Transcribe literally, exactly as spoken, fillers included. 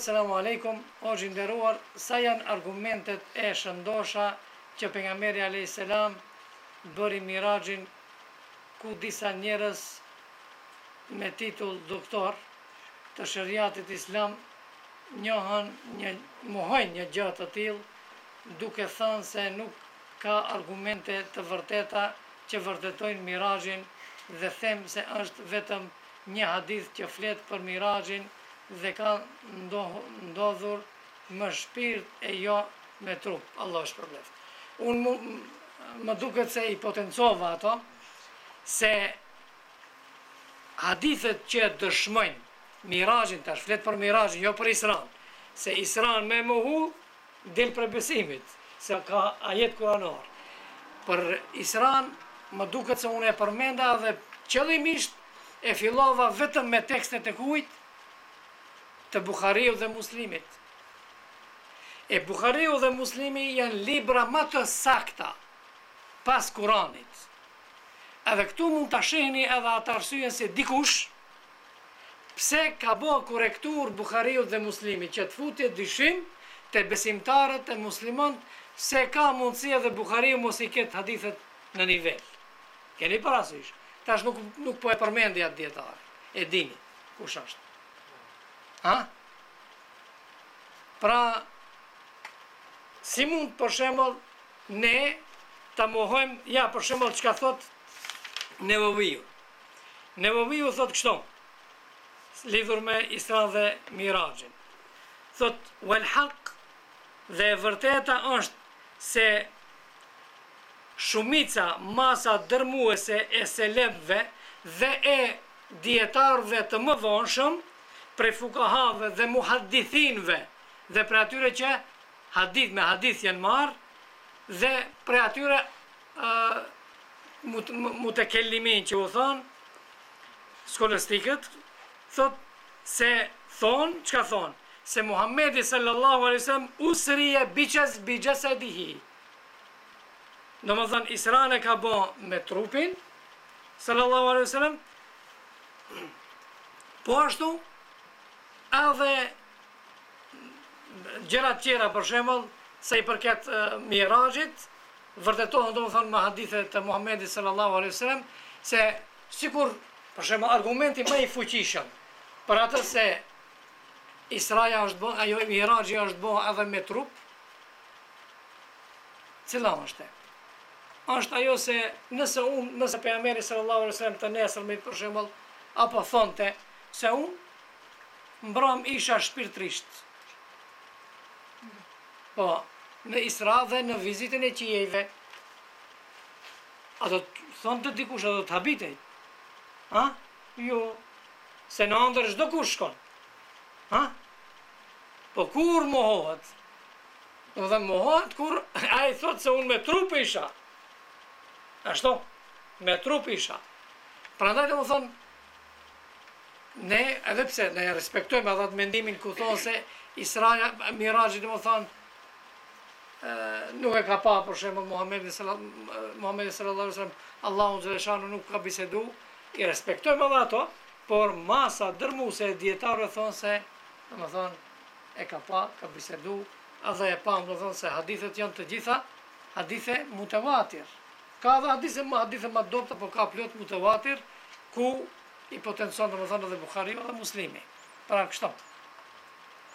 Selamu alaikum, o gjinderuar, sa janë argumentet e shëndosha që pejgamberi alayhis salam bëri miraxhin ku disa njerëz me titull doktor të shariatit islam njohën një mohojnë një gjë të tillë duke thënë se nuk ka argumente të vërteta që vërtetojnë miraxhin dhe them se është vetëm një hadith që flet për miraxhin dhe ka ndodhur më shpirt e jo me trup. Allah shpërblet. Unë më duket se i potencova ato, se hadithet që dëshmojnë miraxhin, tash flet për miraxhin, jo për Isran, se Isran me mohu del për besimit, se ka ajet kuranor. Për Isran më duket se unë e përmenda dhe qëllimisht e fillova vetëm me tekstet e kujt të Buhariu dhe Muslimit. E Buhariu dhe Muslimi janë libra më të sakta pas Kuranit. Edhe këtu mund të shihni edhe atë arsyeën se dikush pse ka bë korrektur Buhariu dhe Muslimi që të futje dyshim të besimtarët e muslimanët se ka mundësi edhe Buhariu mos i ketë hadithet në nivel. Keni parasysh? Tash nuk nuk po e përmendi atë dietar. E dini kush është. Ha? Pra, si mund për shembull ne ta mohojmë, ja për shembull çka thot Nevoviu. Nevoviu thot kështu, lidhur me Isra dhe Miraxhin. Thot wal haq, dhe e vërteta është se shumica, masa dërmuese e selefëve dhe e dietarëve të mëvonshëm prej fukahave dhe muhaddithinve dhe për atyre që hadith me hadith janë marrë dhe për atyre uh, mu të kellimin që u thonë skolastikët, thot se thonë, qka thonë? Se Muhammedi sallallahu alaihi wasallam usrije biqes biqes e dihi. Do më thonë Isran e ka bo me trupin sallallahu alaihi wasallam, po ashtu edhe gjërat tjera për shembull sa i përket uh, miraxhit vërtetohen domethënë me hadithe të Muhamedit sallallahu alaihi wasallam se sikur për shembull argumenti më i fuqishëm për atë se Israja është bë, ajo miraxhi është bë edhe me trup, cila është? Është ajo se nëse unë, nëse pejgamberi sallallahu alaihi wasallam të nesërmit për shembull apo thonte se unë mbram isha shpirtrisht. Po, në Isra dhe në vizitën e qiejve, a do të thonë të dikush, a do të habitej? Ha? Jo, se në andër çdo kush shkon. Ha? Po kur mohohet? Do dhe mohohet kur a i thot se unë me trup isha. Ashtu, me trup isha. Prandaj do më thonë, ne, edhe pse, ne respektojmë edhe atë mendimin ku thonë se Israja, miraxhi do më thonë, nuk e ka pa, për shembull Muhamedi sallallahu alaihi wasallam, Allahu xhaleshanu nuk ka bisedu, i respektojmë edhe ato, por masa dërmuese e dietarëve thonë se, do më thonë, e ka pa, ka bisedu, edhe e pa, do thonë se hadithet janë të gjitha, hadithe mutawatir. Ka edhe hadithe më hadithe më dobta, por ka plot mutawatir ku i potencon, do më thonë, edhe Buhariu dhe Muslimi. Pra kështu.